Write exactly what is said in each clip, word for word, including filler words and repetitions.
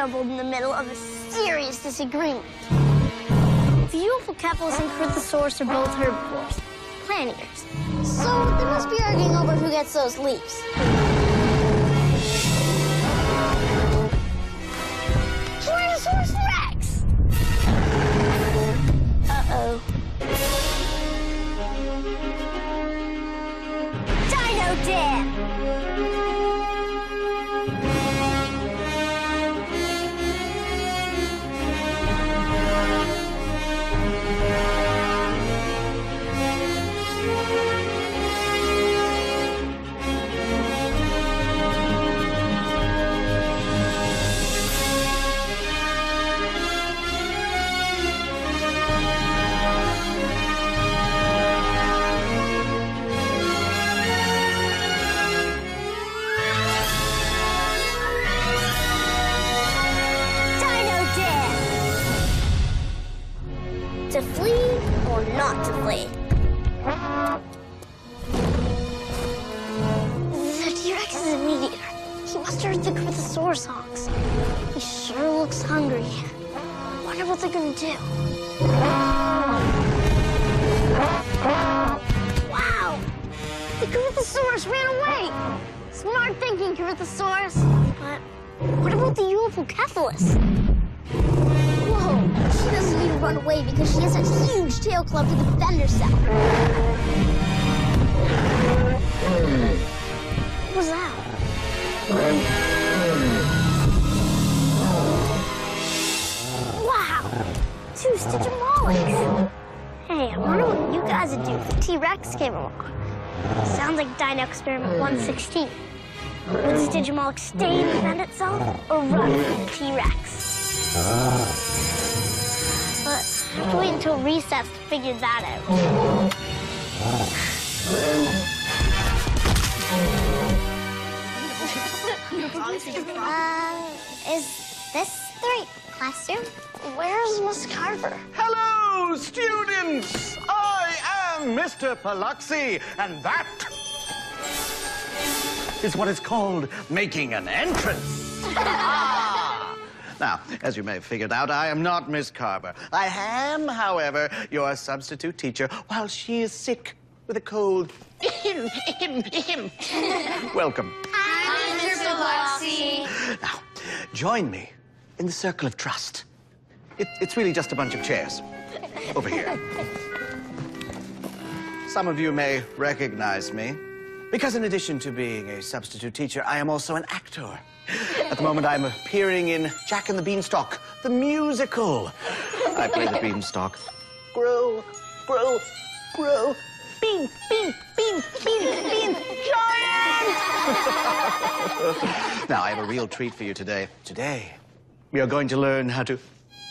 stumbled in the middle of a serious disagreement. The Euphocephalus and Cryptosaurus are both herbivores, plant eaters. So they must be arguing over who gets those leaves. Tyrannosaurus Rex! Uh-oh. Dino Dan! To flee or not to flee? The T-Rex is a meat eater. He must have heard the Cryptosaurus honks. He sure looks hungry. I wonder what they're gonna do. Wow! The Cryptosaurus ran away! Smart thinking, Cryptosaurus. But what about the Euphocephalus? Whoa! She doesn't need to run away because she has a huge tail club to defend herself. What was that? Wow! Two Stygimolochs! Hey, I wonder what you guys would do if the T-Rex came along. Sounds like Dino Experiment one sixteen. Would the Stygimoloch stay and defend itself or run from the T-Rex? But I have to wait until recess to figure that out. um, is this the right classroom? Where's Miss Carver? Hello, students! I am Mister Paluxy, and that is what is called making an entrance. Now, as you may have figured out, I am not Miss Carver. I am, however, your substitute teacher while she is sick with a cold. Welcome. Hi, Mister Paluxy. Now, join me in the circle of trust. It, it's really just a bunch of chairs. Over here. Some of you may recognize me because in addition to being a substitute teacher, I am also an actor. At the moment, I'm appearing in Jack and the Beanstalk, the musical. I play the beanstalk. Grow, grow, grow. Bean, bean, bean, bean, bean, giant! Now, I have a real treat for you today. Today, we are going to learn how to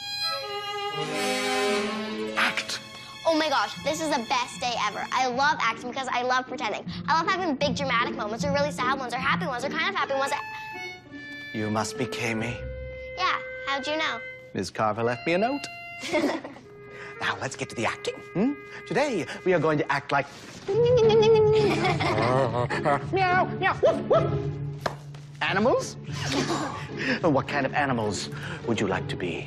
act. Oh my gosh, this is the best day ever. I love acting because I love pretending. I love having big dramatic moments, or really sad ones, or happy ones, or kind of happy ones. You must be Kami. Yeah, how'd you know? Miz Carver left me a note. Now, let's get to the acting. Hmm? Today, we are going to act like... Meow, meow, woof, woof. Animals? What kind of animals would you like to be?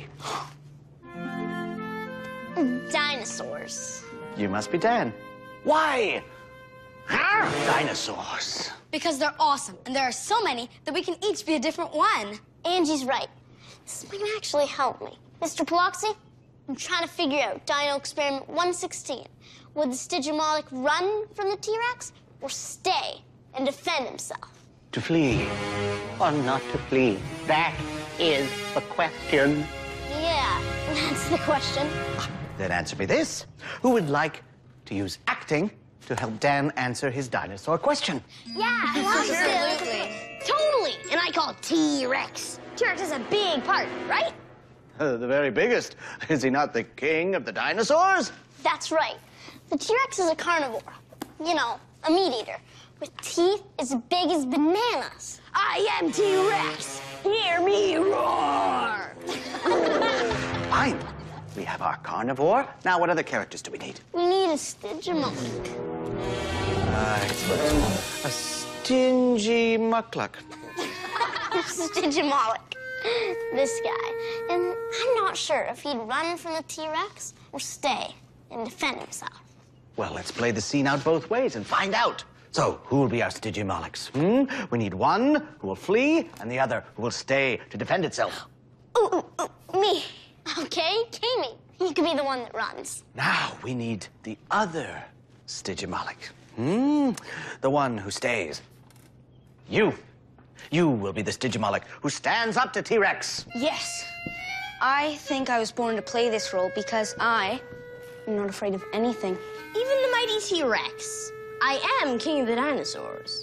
Dinosaurs. You must be Dan. Why? Huh? Dinosaurs. Because they're awesome, and there are so many that we can each be a different one. Angie's right. This might actually help me. Mister Paluxy, I'm trying to figure out Dino Experiment one sixteen. Would the Stygimoloch run from the T-Rex or stay and defend himself? To flee or not to flee? That is the question. Yeah, that's the question. Then answer me this. Who would like to use acting to help Dan answer his dinosaur question? Yeah, absolutely. Totally. And I call T-Rex. T-Rex is a big part, right? Uh, the very biggest. Is he not the king of the dinosaurs? That's right. The T-Rex is a carnivore. You know, a meat eater. With teeth as big as bananas. I am T-Rex. Hear me roar. Fine. We have our carnivore. Now, what other characters do we need? We need a Stygimoloch. Uh, excellent. A stingy muckluck. Stygimoloch. This guy. And I'm not sure if he'd run from the T-Rex or stay and defend himself. Well, let's play the scene out both ways and find out. So, who will be our Stygimolochs? Hmm? We need one who will flee and the other who will stay to defend itself. Ooh, ooh, ooh, me. Okay, Kimi. You could be the one that runs. Now, we need the other Stygimoloch. Hmm? The one who stays. You. You will be the Stygimoloch who stands up to T-Rex. Yes. I think I was born to play this role because I am not afraid of anything. Even the mighty T-Rex. I am king of the dinosaurs.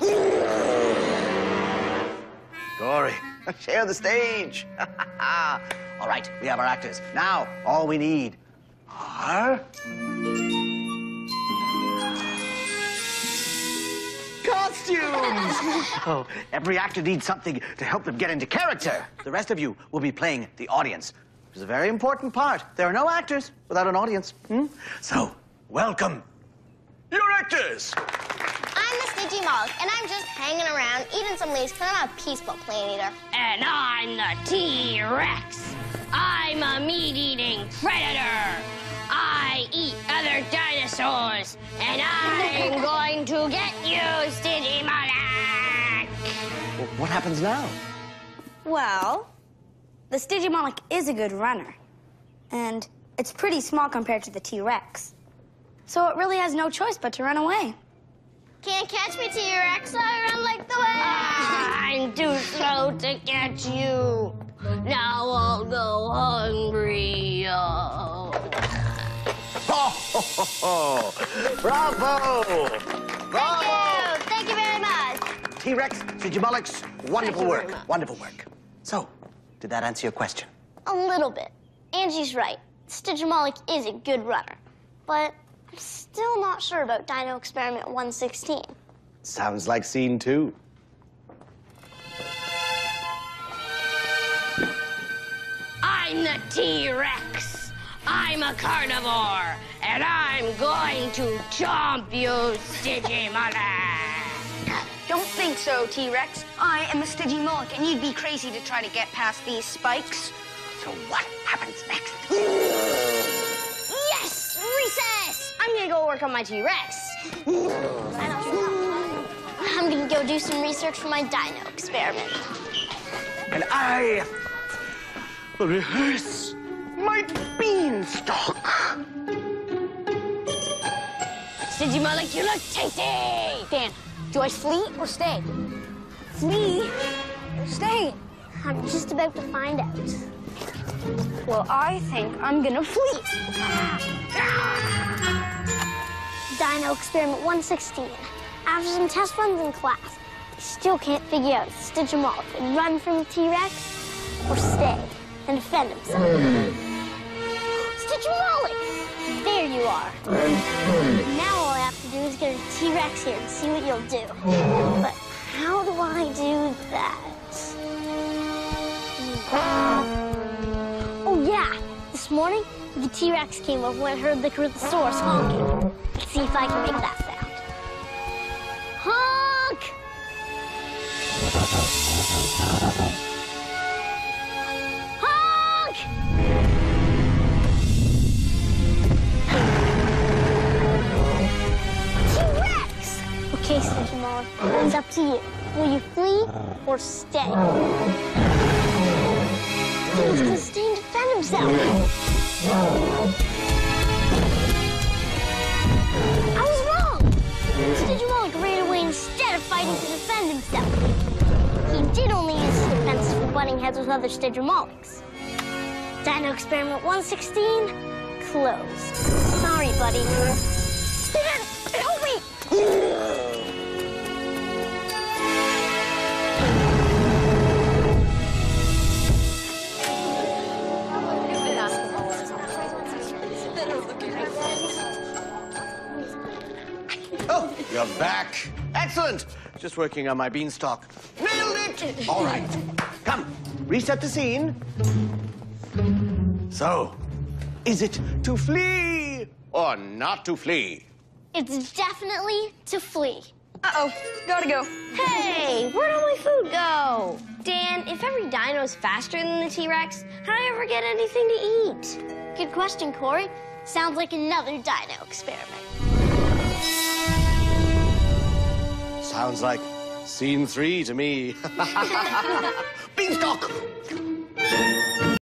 Dory, share the stage. All right, we have our actors. Now, all we need are... costumes! Oh, every actor needs something to help them get into character. The rest of you will be playing the audience, which is a very important part. There are no actors without an audience. Hmm? So, welcome your actors. I'm the Stygimoloch, and I'm just hanging around, eating some leaves, because I'm not a peaceful plant eater. And I'm the T-Rex. I'm a meat-eating predator. I eat other dinosaurs, and I'm going to get you, Stygimoloch. Well, what happens now? Well, the Stygimoloch is a good runner, and it's pretty small compared to the T-Rex. So it really has no choice but to run away. Can't catch me, T-Rex. I run like the wind. I'm too slow to catch you. Now I'll go hungry. Oh. Ho, ho, ho, ho. Bravo! Bravo! Thank you. Thank you very much. T-Rex, Stygimolochs, wonderful you very work. much. Wonderful work. So, did that answer your question? A little bit. Angie's right. Stygimoloch is a good runner. But I'm still not sure about Dino Experiment one sixteen. Sounds like scene two. I'm the T-Rex. I'm a carnivore, and I'm going to chomp you, Stygimoloch. Don't think so, T-Rex. I am a Stygimoloch, and you'd be crazy to try to get past these spikes. So what happens next? Yes! Recess! I'm gonna go work on my T-Rex. I'm gonna go do some research for my Dino Experiment. And I will rehearse my beanstalk. Stygimoloch, you look tasty. Dan, do I flee or stay? Flee or stay? I'm just about to find out. Well, I think I'm gonna flee. Dino Experiment one sixteen. After some test runs in class, I still can't figure out if Stygimoloch would run from the T-Rex or stay and defend himself. Stygimoloch! There you are. Now all I have to do is get a T-Rex here and see what you'll do. But how do I do that? Oh, yeah. This morning, the T-Rex came over when I heard the Crothosaurus honking. Let's see if I can make that sound. Honk! Honk! T-Rex! Okay, Stygimoloch, it's up to you. Will you flee or stay? He's gonna stay and defend himself. I was wrong. Stygimoloch ran away instead of fighting to defend himself. He did only use his defenses for butting heads with other Stygimolochs. Dino Experiment one sixteen, closed. Sorry, buddy. Dan, help me! Oh, you're back. Excellent. Just working on my beanstalk. Nailed it! All right. Come, reset the scene. So, is it to flee or not to flee? It's definitely to flee. Uh-oh, gotta go. Hey, where'd all my food go? Dan, if every dino's faster than the T-Rex, how do I ever get anything to eat? Good question, Corey. Sounds like another dino experiment. Sounds like scene three to me. Beanstalk!